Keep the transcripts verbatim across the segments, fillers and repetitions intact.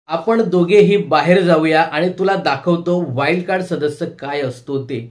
आपण दोघेही बाहेर जाऊया आणि तुला दाखवतो वाईल्ड कार्ड सदस्य काय असतो ते,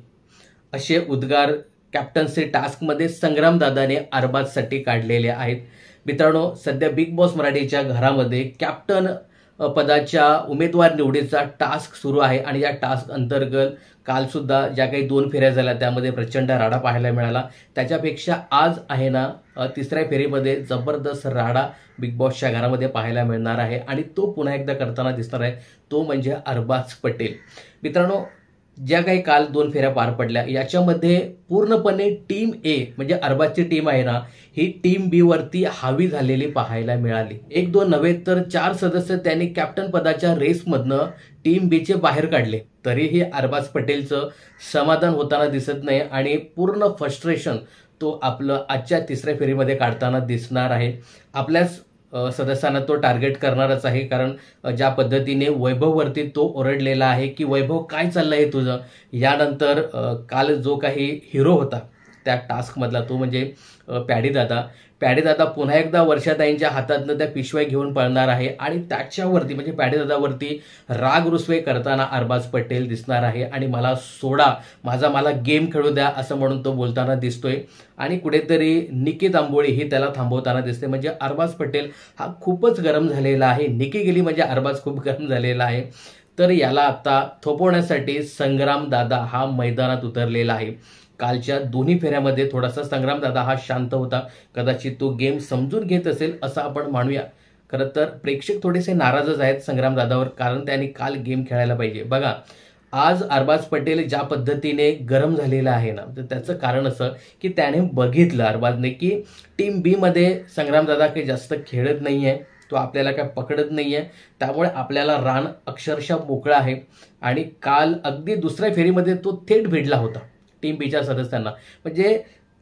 असे उद्गार कॅप्टन्सी टास्कमध्ये संग्रामदादाने अरबाजसाठी काढलेले आहेत. मित्रांनो, सध्या बिग बॉस मराठीच्या घरामध्ये कॅप्टन पदाच्या उमेदवार निवडीचा टास्क सुरू आहे आणि या टास्क अंतर्गत काल सुद्धा ज्या काही दोन फेऱ्या झाल्या त्यामध्ये प्रचंड राडा पाहायला मिळाला. त्याच्यापेक्षा आज आहे ना तिसऱ्या फेरीमध्ये जबरदस्त राडा बिग बॉसच्या घरामध्ये पाहायला मिळणार आहे आणि तो पुन्हा एकदा करताना दिसणार आहे, तो म्हणजे अरबाज पटेल. मित्रांनो, ज्या काही काल दोन फेऱ्या पार पडल्या याच्यामध्ये पूर्णपणे टीम ए म्हणजे अरबाजची टीम आहे ना, ही टीम बी वरती हावी झालेली पाहायला मिळाली. एक दोन नव्हे तर चार सदस्य त्यांनी कॅप्टन पदाच्या रेसमधनं टीम बीचे बाहेर काढले. तरीही अरबाज पटेलचं समाधान होताना दिसत नाही आणि पूर्ण फ्रस्ट्रेशन तो आपलं आजच्या तिसऱ्या फेरीमध्ये काढताना दिसणार आहे. आपल्याच सदस्यांना तो टार्गेट करणारच आहे, कारण ज्या पद्धतीने वैभववरती तो ओरडलेला आहे की वैभव काय चाललंय तुझं. यानंतर काल जो काही हिरो होता त्या टास्कमधला तो म्हणजे पॅडी दादा पॅडी दादा पुन्हा एकदा वर्षाताईंच्या हातातनं त्या पिशव्या घेऊन पळणार आहे आणि त्याच्यावरती म्हणजे पॅडी दादावरती राग रुसवे करताना अरबाज पटेल दिसणार आहे आणि मला सोडा, माझा मला गेम खेळू द्या असं म्हणून तो बोलताना दिसतोय. आणि कुठेतरी निकी तांबोळी ही त्याला थांबवताना दिसते. म्हणजे अरबाज पटेल हा खूपच गरम झालेला आहे. निकी गेली म्हणजे अरबाज खूप गरम झालेला आहे. तर याला आता थोपवण्यासाठी संग्राम दादा हा मैदानात उतरलेला आहे. कालच्या दोन्ही फेऱ्यामध्ये थोडासा संग्रामदादा हा शांत होता, कदाचित तो गेम समजून घेत असेल असं आपण मानूया. खरं तर प्रेक्षक थोडेसे नाराजच आहेत संग्रामदादावर, कारण त्यांनी काल गेम खेळायला पाहिजे. बघा, आज अरबाज पटेल ज्या पद्धतीने गरम झालेला आहे ना, तर त्याचं कारण असं की त्याने बघितलं अरबाजने की टीम बी मध्ये संग्रामदादा काही जास्त खेळत नाहीये, तो आपल्याला काय पकडत नाहीये, त्यामुळे आपल्याला रान अक्षरशः मोकळा आहे. आणि काल अगदी दुसऱ्या फेरीमध्ये तो थेट भिडला होता टीम बीच्या सदस्यांना. म्हणजे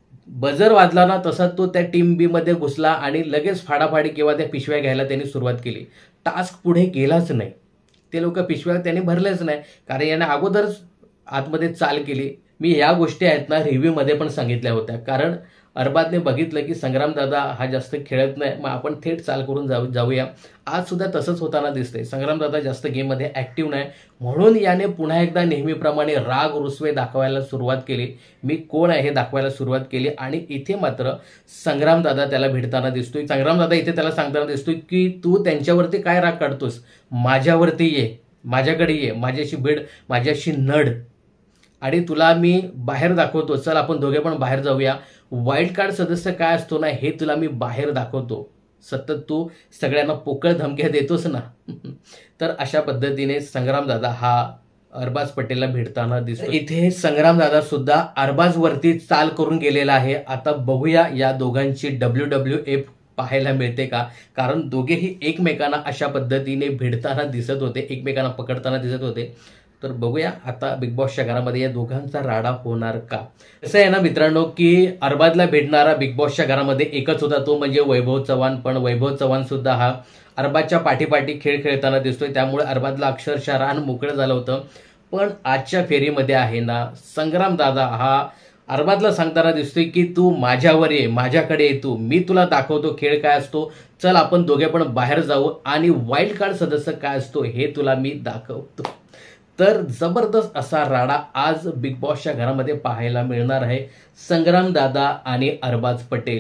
बजर वाजला ना तसा तो त्या टीम बी मध्ये घुसला आणि लगेच फाडाफाडी किंवा त्या पिशव्या घ्यायला त्यांनी सुरुवात केली. टास्क पुढे गेलाच नाही, ते लोक पिशव्या त्यांनी भरलेच नाही, कारण याने अगोदरच आतमध्ये चाल केली. मी या गोष्टी आहेत ना रिव्ह्यू मध्ये पण सांगितल्या होत्या, कारण अरबाजने बघितलं की संग्रामदादा हा जास्त खेळत नाही, मग आपण थेट चाल करून जाऊ जाऊया आज सुद्धा तसंच होताना दिसतंय. संग्रामदादा जास्त गेममध्ये ऍक्टिव्ह नाही, म्हणून याने पुन्हा एकदा नेहमीप्रमाणे राग रुसवे दाखवायला सुरुवात केली. मी कोण आहे हे दाखवायला सुरुवात केली आणि इथे मात्र संग्रामदादा त्याला भिडताना दिसतोय. संग्रामदादा इथे त्याला सांगताना दिसतोय की तू त्यांच्यावरती काय राग काढतोस, माझ्यावरती ये, माझ्याकडे ये, माझ्याशी भिड, माझ्याशी नड आणि तुला मी बाहेर दाखवतो. चल आपण दोघे पण बाहेर जाऊया. वाईल्ड कार्ड सदस्य काय असतो ना हे तुला मी बाहेर दाखवतो. सतत तू सगळ्यांना पोकळ धमक्या देतोस ना. तर अशा पद्धतीने संग्रामदादा हा अरबाज पटेलला भिडताना दिसतो. इथे संग्रामदादा सुद्धा अरबाज वरती चाल करून गेलेला आहे. आता बघूया या दोघांची डब्ल्यू डब्ल्यू एफ पाहायला मिळते का, कारण दोघेही एकमेकांना अशा पद्धतीने भिडताना दिसत होते, एकमेकांना पकडताना दिसत होते. तर बघूया आता बिग बॉसच्या घरामध्ये या दोघांचा राडा होणार का. असं आहे ना मित्रांनो की अरबाजला भेटणारा बिग बॉसच्या घरामध्ये एकच होता, तो म्हणजे वैभव चव्हाण. पण वैभव चव्हाण सुद्धा हा अरबाजच्या पाठीपाठी खेळ खेळताना दिसतोय, त्यामुळे अरबाजला अक्षरशः रान मोकळं झालं होतं. पण आजच्या फेरीमध्ये आहे ना संग्रामदादा हा अरबाजला सांगताना दिसतोय की तू माझ्यावर ये, माझ्याकडे ये, तू मी तुला दाखवतो खेळ काय असतो, चल आपण दोघे पण बाहेर जाऊ आणि वाईल्ड कार्ड सदस्य काय असतो हे तुला मी दाखवतो. तर जबरदस्त असा राडा आज बिग बॉसच्या घरामध्ये पाहायला मिळणार आहे. संग्रामदादा आणि अरबाज पटेल,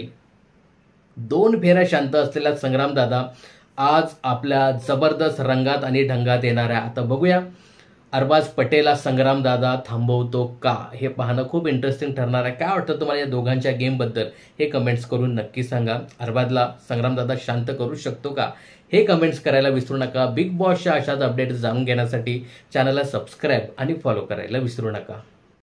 दोन फेऱ्या शांत असलेला संग्रामदादा आज आपल्या जबरदस्त रंगात आणि ढंगात येणार आहे. आता बघूया अरबाज पटेलला संग्रामदादा थांबवतो का, हे पाहणं खूप इंटरेस्टिंग ठरणार आहे. काय वाटतं तुम्हाला या दोघांच्या गेमबद्दल हे कमेंट्स करून नक्की सांगा. अरबाजला संग्रामदादा शांत करू शकतो का हे कमेंट्स करायला विसरू नका. बिग बॉसच्या अशाच अपडेट्स जाणून घेण्यासाठी चॅनलला सबस्क्राईब आणि फॉलो करायला विसरू नका.